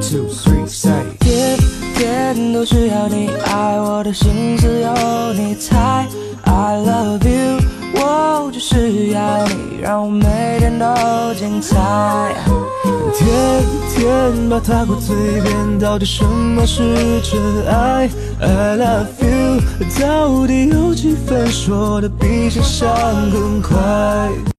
two, three, say。 天天都需要你爱，我的心思有你猜。I love you， 我就是要你，让我每天都精彩。 天天把它挂嘴边，到底什么是真爱 ？I love you， 到底有几分说的比想象更快？